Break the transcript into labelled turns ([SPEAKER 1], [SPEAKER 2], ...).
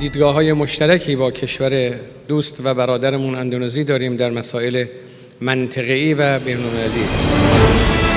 [SPEAKER 1] دیدگاه‌های مشترکی با کشور دوست و برادرمون اندونزی داریم در مسائل منطقه‌ای و بین‌المللی.